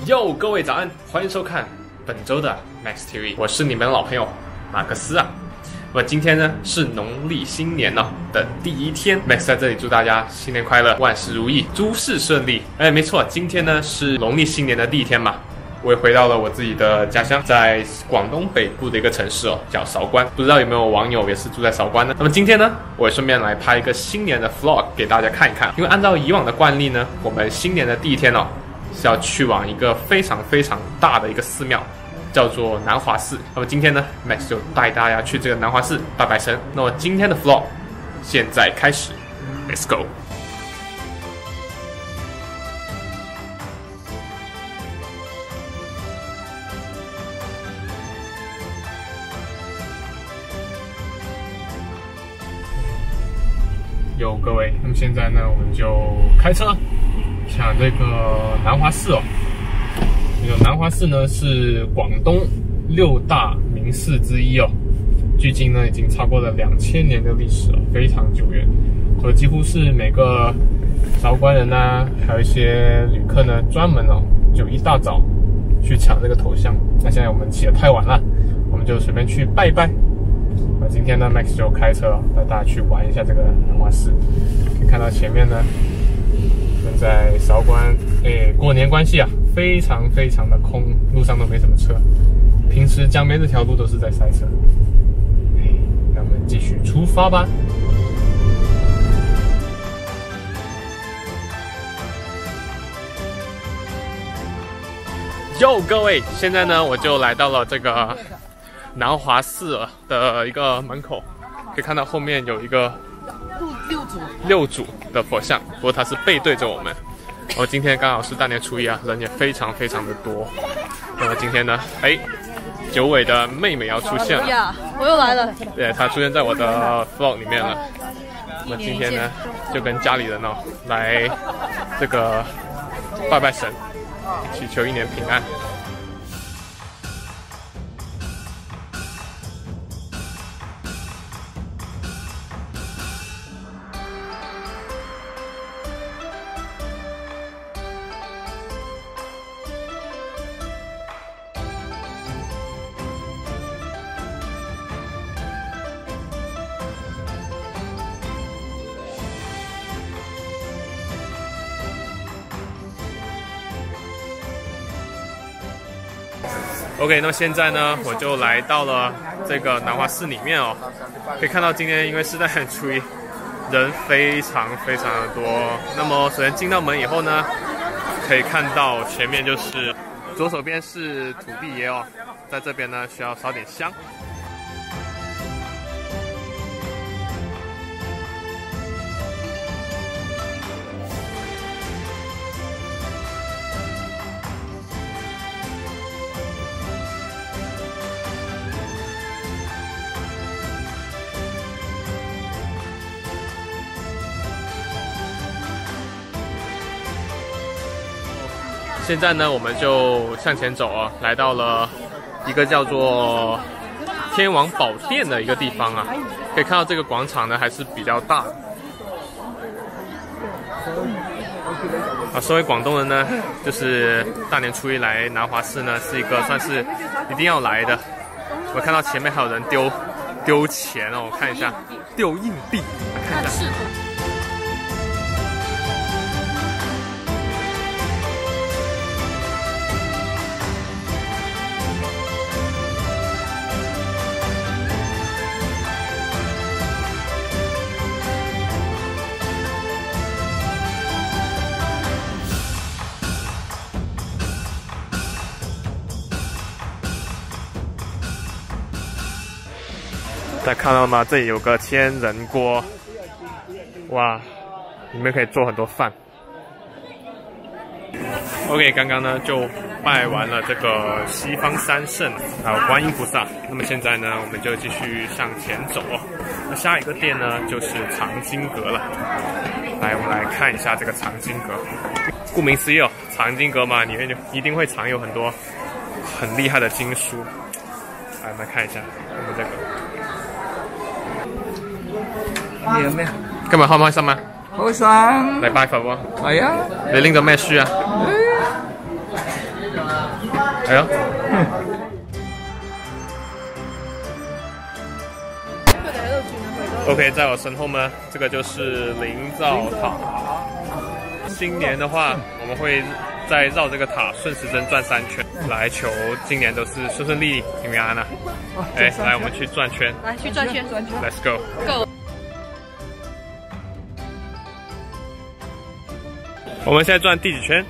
哟，各位早安，欢迎收看本周的 Max TV， 我是你们的老朋友马克思啊。那么今天呢是农历新年的第一天 ，Max 在这里祝大家新年快乐，万事如意，诸事顺利。哎，没错，今天呢是农历新年的第一天嘛。我也回到了我自己的家乡，在广东北部的一个城市叫韶关。不知道有没有网友也是住在韶关呢？那么今天呢，我也顺便来拍一个新年的 vlog 给大家看一看。因为按照以往的惯例呢，我们新年的第一天是要去往一个非常大的一个寺庙，叫做南华寺。那么今天呢 ，Max 就带大家去这个南华寺拜拜神。那么今天的 vlog 现在开始 ，Let's go。有各位，那么现在呢，我们就开车向这个南华寺这个南华寺呢是广东6大名寺之一距今呢已经超过了2000年的历史了，非常久远。所以几乎是每个韶关人啊，还有一些旅客呢，专门就一大早去抢这个头香。那现在我们起得太晚了，我们就随便去拜一拜。那今天呢 ，Max 就开车带大家去玩一下这个南华寺。可以看到前面呢，现在韶关，过年关系非常的空，路上都没什么车。平时江边这条路都是在塞车。那我们继续出发吧。哟，各位，现在呢，我就来到了这个南华寺的一个门口，可以看到后面有一个六祖的佛像，不过它是背对着我们。今天刚好是大年初一人也非常的多。那么今天呢，九尾的妹妹要出现了呀，我又来了。 对，她出现在我的 vlog 里面了。那么今天呢，就跟家里人来这个拜拜神，祈求一年平安。OK， 那么现在呢，我就来到了这个南华寺里面可以看到今天因为是大年初一，人非常的多。那么首先进到门以后呢，可以看到前面就是左手边是土地爷在这边呢需要烧点香。现在呢，我们就向前走来到了一个叫做天王宝殿的一个地方可以看到这个广场呢还是比较大的。身为广东人呢，就是大年初一来南华寺呢，是一个算是一定要来的。我看到前面还有人丢钱我看一下，丢硬币，看一下。大家看到吗？这里有个千人锅，哇，里面可以做很多饭。OK， 刚刚呢就拜完了这个西方三圣，还有观音菩萨。那么现在呢，我们就继续向前走那下一个殿呢就是藏经阁了。来，我们来看一下这个藏经阁。顾名思义藏经阁嘛，里面就一定会藏有很多很厉害的经书。来，我们来看一下我们这个。 你有咩？ 今日開唔開心啊？ 開心。 嚟拜佛喎。 係啊。 你拎咗咩書啊？ 哎呀。OK， 在我身后呢，这个就是灵灶塔。今年的话，我们会再绕这个塔顺时针转3圈，来求今年都是顺顺利利、平平安安的。哎，来，我们去转圈， 来去转圈 ，Let's go。我们现在转第几圈？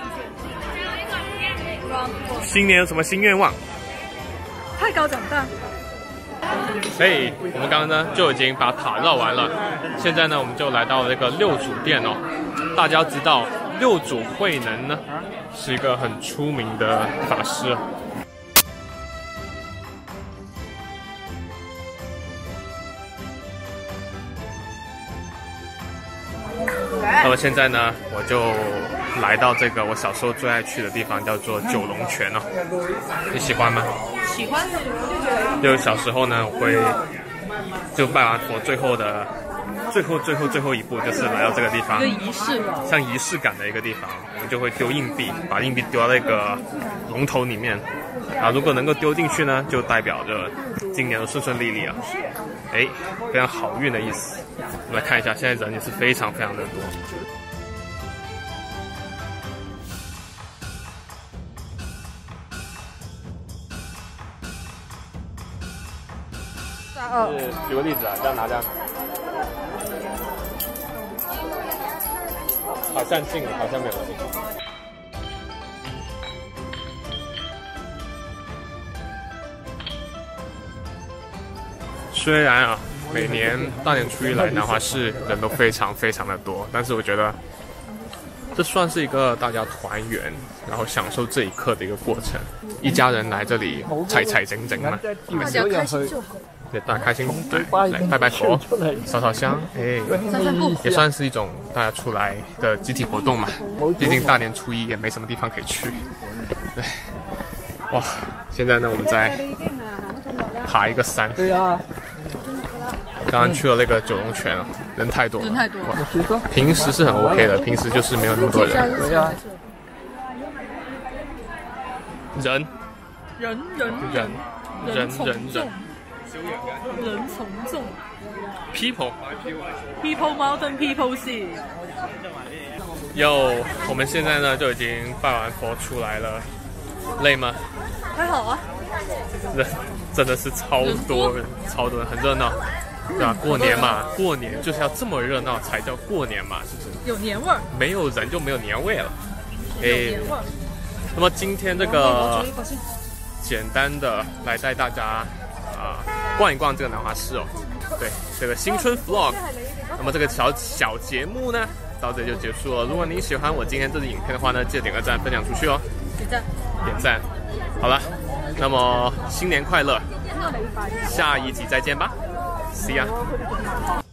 新年有什么新愿望？ 太高长大。 嘿，我们刚刚呢就已经把塔绕完了，现在呢我们就来到这个六祖殿哦。大家知道六祖慧能呢是一个很出名的法师。那么现在呢，我就来到这个我小时候最爱去的地方，叫做九龙泉哦。你喜欢吗？ 喜欢。 就小时候呢，我会就拜完佛最后一步，就是来到这个地方， 一个仪式， 像仪式感的一个地方，我们就会丢硬币，把硬币丢到那个龙头里面啊。如果能够丢进去呢，就代表着今年都顺顺利利啊，哎，非常好运的意思。我们来看一下，现在人也是非常非常的多。举个例子啊，这样拿这样，好像进了，好像没有进。虽然啊，每年大年初一来南华市人都非常非常的多，但是我觉得这算是一个大家团圆，然后享受这一刻的一个过程。一家人来这里齊齊整整嘛， 大家开心就好。 对，大家开心，对，来拜拜佛，烧烧香，哎，也算是一种大家出来的集体活动嘛。毕竟大年初一也没什么地方可以去。对，哇，现在呢我们在爬一个山。对啊。刚刚去了那个九龙泉啊，人太多了。人太多了。平时是很 OK 的，平时就是没有那么多人。对啊。人从众 people mountain people sea。我们现在呢就已经拜完佛出来了，累吗？ 还好啊。 人真的是超多人，很热闹，对吧？过年嘛，过年就是要这么热闹才叫过年嘛，是不是？有年味儿。没有人就没有年味了。有年味儿。那么今天这个简单的来带大家逛一逛这个南华市哦。对，这个新春 vlog， 那么这个小节目呢到这里就结束了。如果您喜欢我今天这支影片的话呢，记得点个赞，分享出去哦。点赞。好了，那么新年快乐，下一集再见吧 ，See ya。